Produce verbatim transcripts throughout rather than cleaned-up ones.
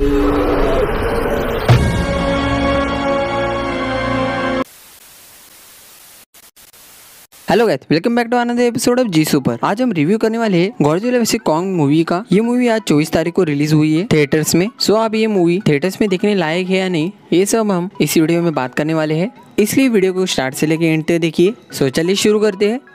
Hello guys, welcome back to another episode of G Super. आज हम review करने वाले हैं गॉडजिला वर्सेस कॉन्ग मूवी का। ये मूवी आज चौबीस तारीख को रिलीज हुई है थिएटर्स में। सो आप ये मूवी थिएटर्स में देखने लायक है या नहीं, ये सब हम इस वीडियो में बात करने वाले हैं। इसलिए वीडियो को स्टार्ट से लेके एंड तक देखिए। सो चलिए शुरू करते हैं।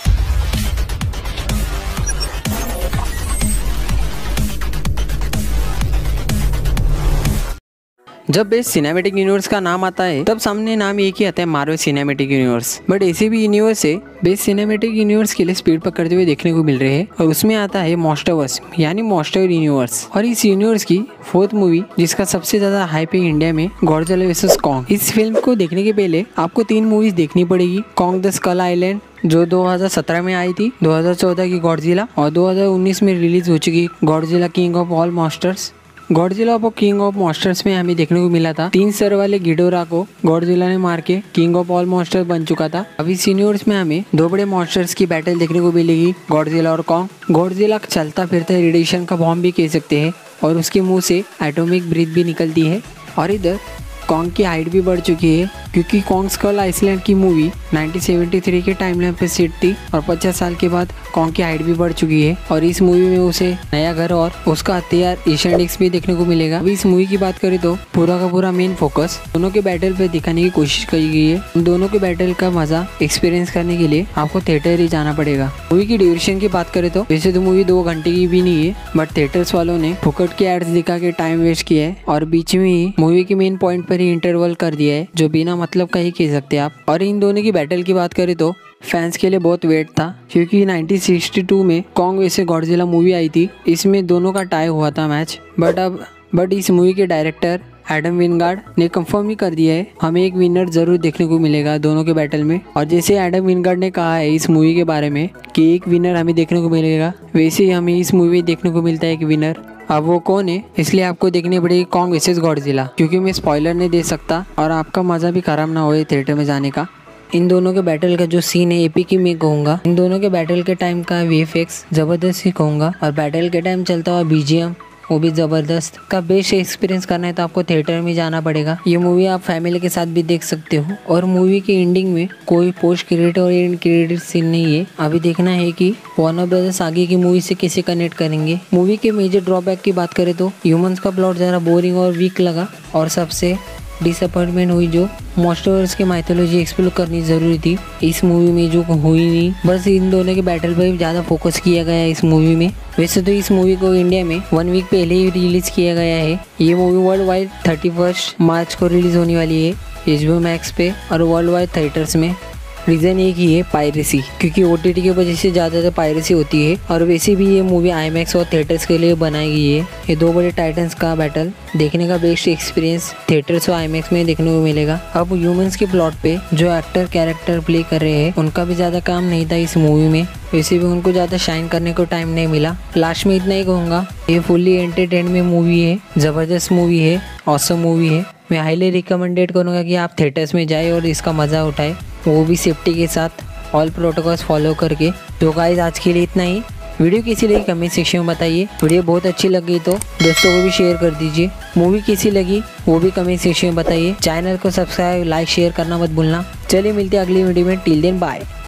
जब बेस्ट सिनेमैटिक यूनिवर्स का नाम आता है तब सामने नाम एक ही आता है, मार्वल सिनेमैटिक यूनिवर्स। बट ऐसे भी यूनिवर्स है बेस्ट सिनेमैटिक यूनिवर्स के लिए स्पीड पकड़ते हुए देखने को मिल रहे हैं, और उसमें आता है मॉन्स्टरवर्स यानी मॉन्स्टर यूनिवर्स। और इस यूनिवर्स की फोर्थ मूवी जिसका सबसे ज्यादा हाइप है इंडिया में, गॉडजिला वर्सेस कॉन्ग। इस फिल्म को देखने के पहले आपको तीन मूवीज देखनी पड़ेगी। कॉन्ग द स्कल आइलैंड जो दो हज़ार सत्रह में आई थी, दो हज़ार चौदह की गॉडजिला, और दो हज़ार उन्नीस में रिलीज हो चुकी Godzilla king of all monsters. Godzilla of king of monsters में हमें देखने को मिला था तीन सर वाले गिडोरा को गॉडजिला ने मार के किंग ऑफ ऑल मॉन्स्टर बन चुका था। अभी इस यूनिवर्स में हमें दो बड़े मॉन्स्टर्स की बैटल देखने को मिलेगी, गॉडजिला और कॉन्ग। गॉडजिला चलता फिरता रेडिएशन का बॉम्ब भी कह सकते हैं, और उसके मुंह से एटॉमिक ब्रीथ भी निकलती है। और इधर कॉन्ग की हाइट भी बढ़ चुकी है, क्योंकि कॉन्ग स्कल आइसलैंड की मूवी नाइनटीन सेवेंटी थ्री के टाइमलाइन पे सेट थी, और पचास साल के बाद कॉन्ग की हाइट भी बढ़ चुकी है। और इस मूवी में उसे नया घर और उसका हथियार एशियन डिस्क भी देखने को मिलेगा। अभी इस मूवी की बात करें तो पूरा का पूरा मेन फोकस दोनों के बैटल पे दिखाने की कोशिश की गई है। उन दोनों के बैटल का मजा एक्सपीरियंस करने के लिए आपको थिएटर ही जाना पड़ेगा। मूवी की ड्यूरेशन की बात करें तो वैसे तो मूवी दो घंटे की भी नहीं है, बट थिएटर्स वालों ने फुकट के एड्स दिखा के टाइम वेस्ट किया है, और बीच में ही मूवी के मेन पॉइंट पर ही इंटरवल कर दिया है, जो बिना मतलब का ही कह सकते हैं आप। और इन दोनों की बैटल की बात करें तो फैंस के लिए बहुत वेट था, क्योंकि नाइनटीन सिक्सटी टू में कॉन्ग वर्सेस गॉडजिला मूवी आई थी। इसमें दोनों का टाई हुआ था मैच, बट अब बट इस मूवी के डायरेक्टर एडम विनगार्ड ने कंफर्म ही कर दिया है, हमें एक विनर जरूर देखने को मिलेगा दोनों के बैटल में। और जैसे एडम विनगार्ड ने कहा है इस मूवी के बारे में कि एक विनर हमें देखने को मिलेगा, वैसे ही हमें इस मूवी देखने को मिलता है एक विनर। अब वो कौन है, इसलिए आपको देखनी पड़ेगी कॉन्ग वर्सेस गॉडजिला, क्योंकि मैं स्पॉइलर नहीं दे सकता और आपका मजा भी खराब ना होए थिएटर में जाने का। इन दोनों के बैटल का जो सीन है एपिक ही मैं कहूँगा। इन दोनों के बैटल के टाइम का वीएफएक्स जबरदस्त ही कहूँगा, और बैटल के टाइम चलता हुआ बीजीएम वो भी ज़बरदस्त। का बेस्ट एक्सपीरियंस करना है तो आपको थिएटर में जाना पड़ेगा। ये मूवी आप फैमिली के साथ भी देख सकते हो। और मूवी की एंडिंग में कोई पोस्ट क्रेडिट और एंड क्रेडिट सीन नहीं है। अभी देखना है कि वार्नर ब्रदर्स आगे की मूवी से कैसे कनेक्ट करेंगे। मूवी के मेजर ड्रॉबैक की बात करें तो ह्यूमंस का प्लॉट ज़रा बोरिंग और वीक लगा, और सबसे डिसअपॉइंटमेंट हुई जो मॉन्स्टर्स की माइथोलॉजी एक्सप्लोर करनी जरूरी थी, इस मूवी में जो हुई नहीं। बस इन दोनों के बैटल पर ज़्यादा फोकस किया गया है इस मूवी में। वैसे तो इस मूवी को इंडिया में वन वीक पहले ही रिलीज किया गया है। ये movie world wide thirty first March को रिलीज होने वाली है एचबीओ मैक्स पे और वर्ल्ड वाइड थिएटर्स में। रीज़न एक ही है, पायरेसी, क्योंकि ओटीटी की वजह से ज़्यादातर पायरेसी होती है। और वैसे भी ये मूवी आईमैक्स और थिएटर्स के लिए बनाई गई है। ये दो बड़े टाइटन्स का बैटल देखने का बेस्ट एक्सपीरियंस थिएटर्स और आईमैक्स में देखने को मिलेगा। अब ह्यूमंस के प्लॉट पे जो एक्टर कैरेक्टर प्ले कर रहे हैं उनका भी ज़्यादा काम नहीं था इस मूवी में, वैसे भी उनको ज़्यादा शाइन करने को टाइम नहीं मिला। लास्ट में इतना ही कहूँगा, ये फुल्ली एंटरटेनमेंट मूवी है, ज़बरदस्त मूवी है, ऑसम मूवी है। मैं हाईली रिकमेंडेड करूँगा कि आप थिएटर्स में जाए और इसका मज़ा उठाए, वो भी सेफ्टी के साथ, ऑल प्रोटोकॉल्स फॉलो करके। तो गाइस आज के लिए इतना ही। वीडियो कैसी लगी कमेंट सेक्शन में बताइए। वीडियो बहुत अच्छी लगी तो दोस्तों को भी शेयर कर दीजिए। मूवी कैसी लगी वो भी कमेंट सेक्शन में बताइए। चैनल को सब्सक्राइब लाइक शेयर करना मत भूलना। चलिए मिलते हैं अगली वीडियो में। Till then bye.